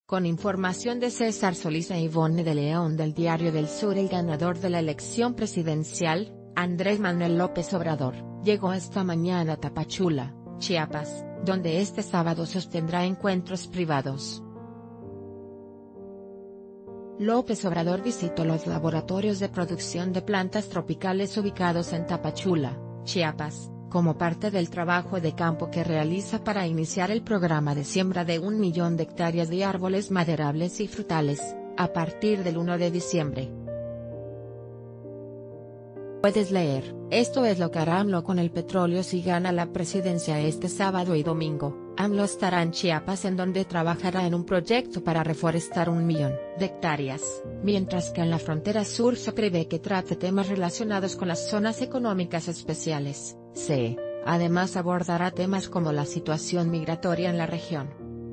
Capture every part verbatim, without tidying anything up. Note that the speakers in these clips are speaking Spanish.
Con información de César Solís e Ivonne de León del Diario del Sur. El ganador de la elección presidencial, Andrés Manuel López Obrador, llegó esta mañana a Tapachula, Chiapas, donde este sábado sostendrá encuentros privados. López Obrador visitó los laboratorios de producción de plantas tropicales ubicados en Tapachula, Chiapas, como parte del trabajo de campo que realiza para iniciar el programa de siembra de un millón de hectáreas de árboles maderables y frutales, a partir del uno de diciembre. Puedes leer: esto es lo que hará AMLO con el petróleo si gana la presidencia este sábado y domingo. AMLO estará en Chiapas, en donde trabajará en un proyecto para reforestar un millón de hectáreas, mientras que en la frontera sur se prevé que trate temas relacionados con las zonas económicas especiales, C E. Además abordará temas como la situación migratoria en la región.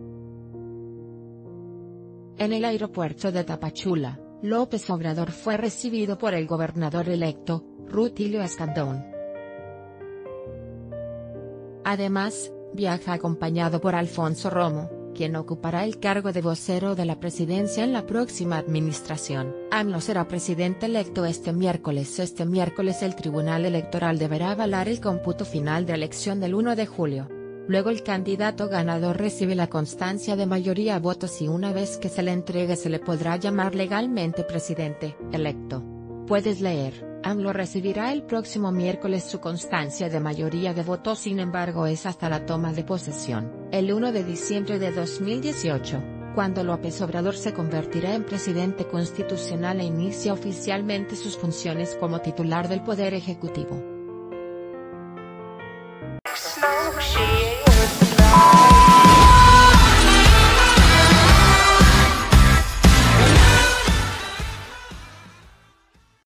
En el aeropuerto de Tapachula, López Obrador fue recibido por el gobernador electo, Rutilio Escandón. Además, viaja acompañado por Alfonso Romo, quien ocupará el cargo de vocero de la presidencia en la próxima administración. AMLO será presidente electo este miércoles. Este miércoles el Tribunal Electoral deberá avalar el cómputo final de elección del uno de julio. Luego el candidato ganador recibe la constancia de mayoría de votos y una vez que se le entregue se le podrá llamar legalmente presidente electo. Puedes leer: AMLO recibirá el próximo miércoles su constancia de mayoría de votos, sin embargo es hasta la toma de posesión, el uno de diciembre de dos mil dieciocho, cuando López Obrador se convertirá en presidente constitucional e inicia oficialmente sus funciones como titular del Poder Ejecutivo.